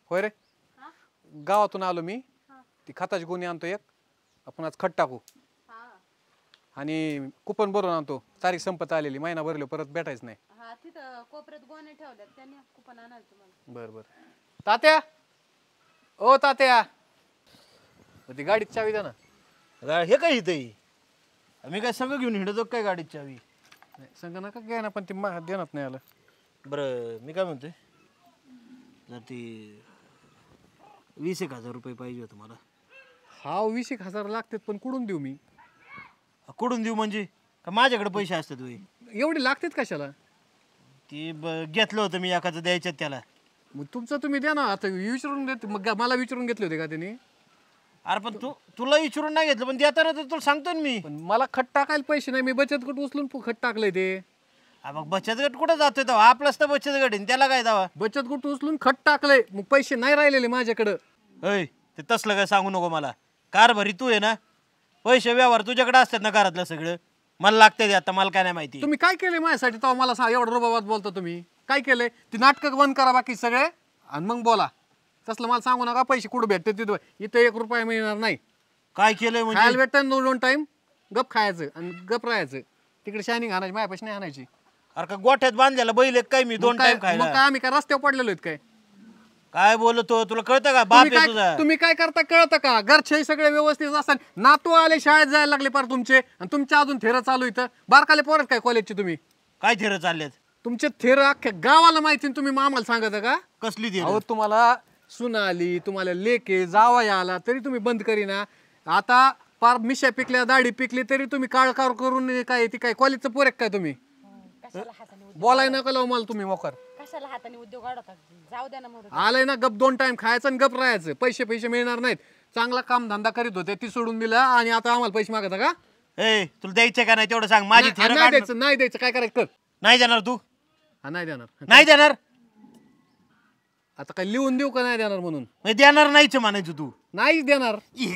होय रे गावातून आलो मी ती खताची गोणी आणतो एक आपण आज खत टाकू आणि कुपन भरून आणतो तारीख संपत आलेली महिना भरलो परत भेटायच नाही हा तिथं कोपऱ्यात गोणे ठेवल्यात त्यांनी कुपन आणाल तुम्हाला बर बर तात्या ओ तात्या ती गाडीत चावी द्या ना हे काय इथे मी काय सगळं घेऊन हिंडतो काय गाडीत चावी संग नका घ्या ना पण ती देण्यात नाही आलं बरं मी काय म्हणतोय जर ती 20,000 रुपये पाहिजे होतं मला हा 20,000 लागतात पण कुठून देऊ मी कुठून देऊ म्हणजे का माझ्याकडे पैसे असतात तुम्ही एवढे लागतात कशाला ती घेतलं होतं मी एकाचं द्यायच्यात त्याला मग तुमचं तुम्ही द्या ना आता विचारून देत मग मला विचारून घेतले होते का त्यांनी अरे पण तुला विचारून नाही घेतलं पण देताना तर तुला सांगतो ना मी पण मला खत टाकायला पैसे नाही मी बचत गट उचलून खत टाकलंय ते मग बचत गट कुठं जातोय तेव्हा आपलाच तर बचत गट आहे त्याला काय दावा बचत गट उचलून खत टाकलंय मग पैसे नाही राहिलेले माझ्याकडं होय ते तसलं काय सांगू नको मला कारभारी तू आहे ना पैसे व्यवहार तुझ्याकडे असतात ना घरातलं सगळं मला लागतंय आता मला काय नाही माहिती तुम्ही काय केलंय माझ्यासाठी तेव्हा मला सांग एवढं रुबाबात बोलता तुम्ही काय केलंय ती नाटकं बंद करा बाकी सगळे आणि मग बोला तसलं मला सांगू नका पैसे कुठं भेटते तिथं इथं 1 रुपया मिळणार नाही काय केलंय खायला म्हणजे भेटतं 2 टाइम गप खायचं आणि गप राहायचं तिकडे शायनिंग आणायची माझ्या पैसे नाही आणायची अरे का गोठ्यात बांधलेला बैल एक काय मी 2 टाइम मग खायला काय आम्ही काय रस्त्यावर पडलेलो आहेत काय काय बोलतो तुला कळतं का बाप आहे तुझा तुम्ही काय करता कळतं का घरचे सगळे व्यवस्थित असतात नातू आले शाळेत जायला लागले पार तुमचे आणि तुमच्या अजून थेरं चालू इथं बारकाले पोरत काय कॉलेजचे तुम्ही काय थेर चाललेत तुमचे थेरं अख्ख्या गावाला माहिती आणि तुम्ही आम्हाला सांगता का कसली थेर अहो तुम्हाला सून आली तुम्हाला लेके जावाई आला तरी तुम्ही बंद करीना आता पार मिशा पिकल्या दाढी पिकली तरी तुम्ही काळकार करून काय ती काय कॉलेजचं पोरेक काय तुम्ही बोलाय नका लावू मला तुम्ही मोकर कशाला हाताने उद्योग वाढवतात जाऊ द्या ना मग आलंय ना गप 2 टाइम खायचं आणि गप राहायचं पैसे मिळणार नाहीत चांगला काम धंदा करीत होते ती सोडून दिला आणि आता आम्हाला पैसे मागता का ए तुला द्यायचं का नाही तेवढं सांग माझी थेर नाही द्यायचं नाही द्यायचं काय करायचं कर नाही देणार तू नाही देणार नाही देणार आता काय लिहून देऊ का नाही देणार म्हणून देणार नाहीच म्हणायचं तू नाहीच देणार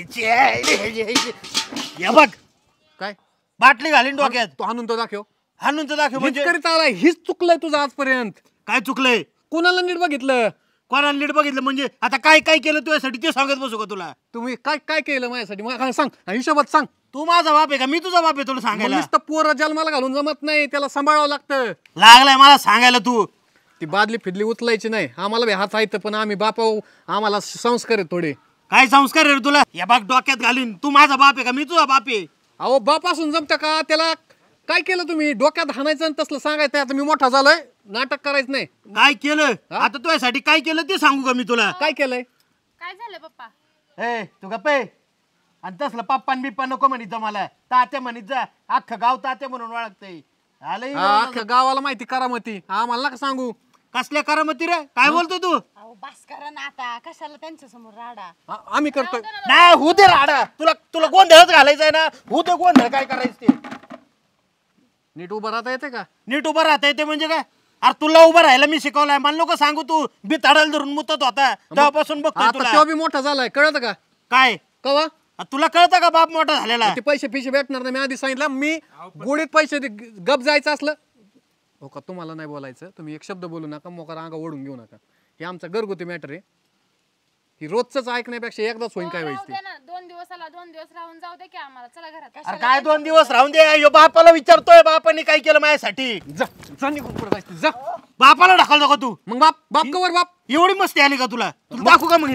हे बघ काय बाटली घालीन डोक्यात तो आणून तो दाखव हाणून तर दाखव हीच म्हणजे करीत आलाय हीच चुकलंय तुझं आजपर्यंत काय चुकलंय कोणाला नीट बघितलं कोणाला नीट बघितलं म्हणजे आता काय काय केलं तुझ्यासाठी ते सांगत बसू का तुला तुम्ही काय काय केलं माझ्यासाठी मला सांग हिशोबात सांग तू माझा बाप आहे का मी तुझा बाप आहे तुला सांगायला नुसतं पोरं जन्माला घालून जमत नाही त्याला सांभाळावं लागतं लागलाय मला सांगायला तू ती बादली फिदली उचलायची नाही आम्हाला बी हात आहेत पण आम्ही बापा आम्हाला संस्कार आहेत थोडे काय संस्कार आहे रे तुला या बाग डोक्यात घालीन तू माझा बाप आहे का मी तुझा बाप आहे अहो बाप असून जमतं का त्याला काय केलं तुम्ही डोक्यात हाणायचं आणि तसलं सांगायचं आता मी मोठा झालोय नाटक करायचं नाही काय केलं आता तुझ्यासाठी काय केलं ते सांगू का मी तुला काय केलंय काय झालं पप्पा ए तू गप्प आहे आणि तसलं पप्पा बिप्पा नको म्हणित जा मला तात्या म्हणित जा अख्खं गाव तात्या म्हणून ओळखतंय आलंय अख्ख्या गावाला माहिती करामती आम्हाला नका सांगू कसल्या करामती रे काय बोलतोय तू अहो बास करा ना आता कशाला त्यांच्या समोर राडा आम्ही करतोय नाही होऊ दे राडा तुला तुला गोंधळच घालायचंय ना होऊ दे गोंधळ काय करायचं ते नीट उभं राहता येते का नीट उभं राहता येते म्हणजे काय अरे तुला उभं राहायला मी शिकवलंय मला लोक सांगू तू बिताडाला धरून मुतत होता तेव्हापासून बघतोय आता तुला तो बी मोठा झालाय कळत का काय कवा तुला कळतं का बाप मोठा झालेला ते पैसे भेटणार नाही मी आधी सांगितलं मी गोडीत पैसे गप जायचं असलं हो का तुम्हाला नाही बोलायचं तुम्ही एक शब्द बोलू नका मोकार अंगा ओढून घेऊ नका हे आमचा घरगुती मॅटर आहे ही रोजच ऐकण्यापेक्षा एकदाच होईन काय राहू व्हायचं द्या ना 2 दिवसाला 2 दिवस राहून जाऊ दे की आम्हाला चला घरात अरे काय 2 दिवस राहून दे यो बापाला विचारतोय बापाने काय केलं माझ्यासाठी जा निघून पुढे जायचं जा बापाला ढकलतो का तू मग बाप कवर बाप एवढी मस्ती आली का तुला दाखवू का मग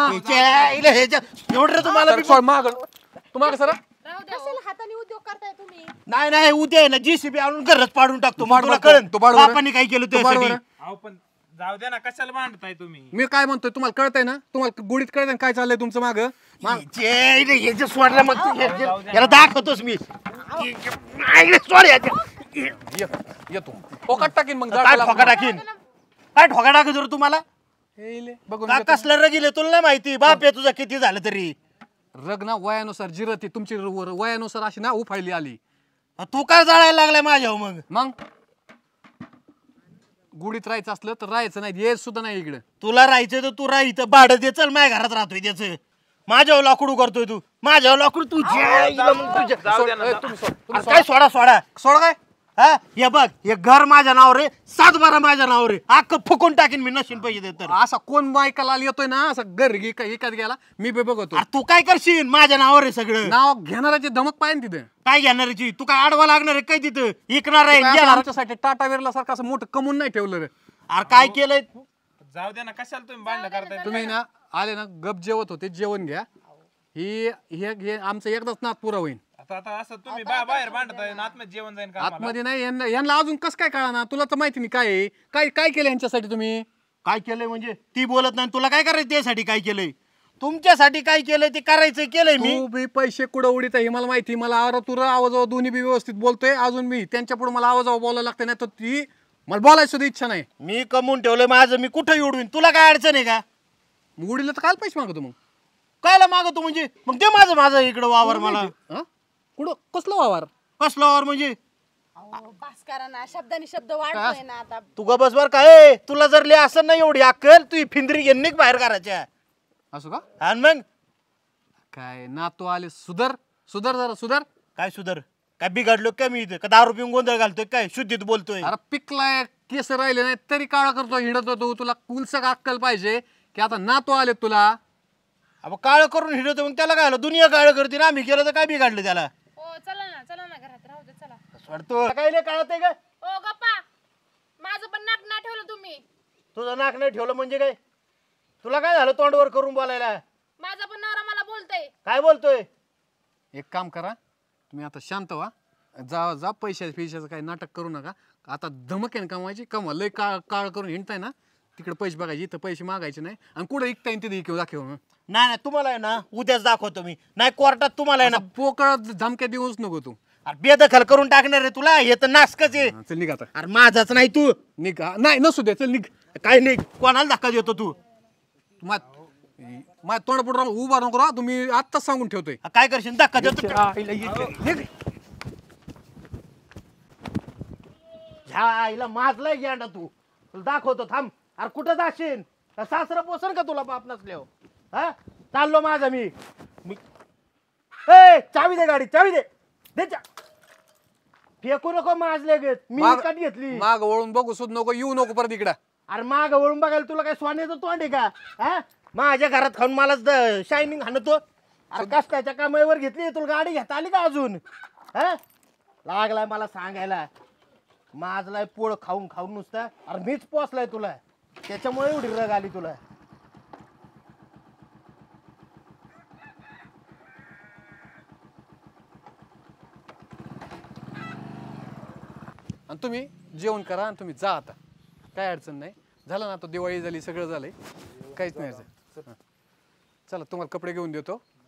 एवढं रे तुम्हाला माग तुम्हाला सर राहू द्या कशाला हाताने उद्योग करताय तुम्ही नाही नाही उद्या आहे ना जीसीबी आणून घरच पाडून टाकतो मग तुला पाड कळन तू पाड बरं. बापाने काय केलं तू पाड तुझ्यासाठी बरं. अहो पण जाऊ द्या ना कशाला भांडताय तुम्ही मी काय म्हणतोय तुम्हाला कळतंय ना तुम्हाला गुडीत कळतंय काय चाललंय तुमचं माग सोडलं मग याला दाखवतोस मी सोड येतो पोकाट टाकीन मग काय ठोका टाकीन काय ठोका टाकतो रे तुम्हाला बघून का कसलं रगिले तुला नाही माहिती बाप आहे तुझा किती झालं तरी रग ना वयानुसार जिरती तुमची वयानुसार अशी ना उफाळली आली तू काय जाळायला लागलाय माझ्या मग गुडीत राहायचं असलं तर राहायचं नाही ये सुद्धा नाही इकडे तुला राहायचं तर तू राह इथं भाडं दे चल माझ्या घरात राहतोय त्याचं माझ्यावर लाकूड करतोय तू माझ्यावर लाकूड तू काय सोडा सोडा सोडा काय हा हे बघ हे घर माझ्या नावावर आहे 7-12 माझ्या नावावर आहे अख्खं फुकून टाकीन मी नशीन पैसे देत तर असा कोण बायकाला येतोय ना असं घर एकात गेला मी बी बघतो अरे तू काय करशील माझ्या नावावर आहे सगळं नाव घेणाराची धमक पाहिजे तिथे काय घेणारची तू काय आडवा लागणार आहे काय तिथं इकणार आहे काय घेणार. आमच्यासाठी टाटा वेरला सारखं असं मोठं कमवून नाही ठेवलं रे अरे काय केलंय जाऊ द्या ना कशाला तुम्ही भांडणं करताय तुम्ही ना आले ना गप जेवत होते जेवण घ्या हे आमचं एकदाच नात पुरा होईल आता आता असं तुम्ही बाहेर भांडताय ना आतमध्ये जेवण जाईन का आतमध्ये नाही यांना अजून कसं काय कळा ना तुला तर माहिती नाही काय आहे. काय काय केलं यांच्यासाठी तुम्ही काय केलंय म्हणजे ती बोलत नाही तुला काय करायचं त्यासाठी काय केलंय तुमच्यासाठी काय केलंय ते करायचं केलंय मी तू बी पैसे कुठं उडीत आहे हे मला माहिती मला आरा तुरा आवाजावर दोन्ही बी व्यवस्थित बोलतोय अजून मी त्यांच्या पुढे मला आवाजावर बोलायला लागतं नाही तर ती मला बोलायची सुद्धा इच्छा नाही मी कमवून ठेवलंय माझं मी कुठं उडवीन तुला काय अडचण आहे का मग उडीला तर काय पैसे मागतो मग कायला मागतो म्हणजे मग ते माझं इकडं वावर मला हा कुठं कसलं वावर कसलं वावर म्हणजे अहो बास करा ना शब्दानी शब्द वाढतोय ना आता तू ग बस बर काय तुला जर लय असं नाही एवढी अक्कल तू ही फिंदरी घेऊन निघ बाहेर करायच्या असं का आणि मग काय नातू आले सुधर सुधर जरा सुधर काय सुधर काय बिघडलो काय मी इथं का दारू पिऊन गोंधळ घालतोय काय शुद्धीत बोलतोय अरे पिकलाय केस राहिले नाही तरी काळा करतो हिंडत होतो तुला कुलसक अक्कल पाहिजे की आता नातू आले तुला अब काळ करून हिडतो मग त्याला काय आलं दुनिया काळ करते ना आम्ही केलं तर काय बिघडलं त्याला ओ चला ना घरात राहू दे चला सोडतो काय नाही काळत आहे का ओ गप्पा माझं पण नाक ना ठेवलं तुम्ही तुझं नाक नाही ठेवलं म्हणजे काय तुला काय झालं तोंडवर करून बोलायला माझा पण नवरा मला बोलतोय काय बोलतोय एक काम करा तुम्ही आता शांत व्हा जा जा पैशाचं काही नाटक करू नका आता धमक आहे ना कमवायची कमवा लय काळ काळ करून हिंडताय ना तिकडे पैसे बघायचे इथं पैसे मागायचे नाही आणि कुठं ऐकताय तिथे इकडे दाखव नाही नाही तुम्हाला आहे ना उद्याच दाखवतो मी नाही कोर्टात तुम्हाला आहे ना पोकळ धमक्या देऊच नको तू अरे बेदखल करून टाकणार रे तुला हे तर नासकच आहे हा, चल निघ आता अरे माझाच नाही तू निघ हा, नाही नसू दे चल निघ काय नाही कोणाला धक्का देतो तू माझ्या तोंड पुढे उभा नको राहा तुम्ही आत्ताच सांगून ठेवतोय काय करशील धक्का देतो निघ. ह्या आईला माझलाय गेंडा तू तुला दाखवतो थांब अरे कुठं जाशील सासरं पोसन का तुला बाप नसल्यावर हा चाललो माझा मी ए चावी दे गाडी चावी दे दे फेकू नको माझले घेत मी विकत घेतली माग वळून बघू सुद्धा नको येऊ नको परत इकडं अरे माग वळून बघायला तुला काय सोन्याचं तोंड आहे का हा माझ्या घरात खाऊन मला शायनिंग हाणतो अरे कष्टाच्या कामावर घेतली तुला गाडी घेता आली का अजून हा लागलाय मला सांगायला माझलाय पोळ खाऊन खाऊन नुसता अरे मीच पोचलाय तुला त्याच्यामुळे एवढी रग आली तुला आणि तुम्ही जेवण करा आणि तुम्ही जा आता काय अडचण नाही झालं ना आता दिवाळी झाली सगळं झालंय काहीच नाही चला तुम्हाला कपडे घेऊन देतो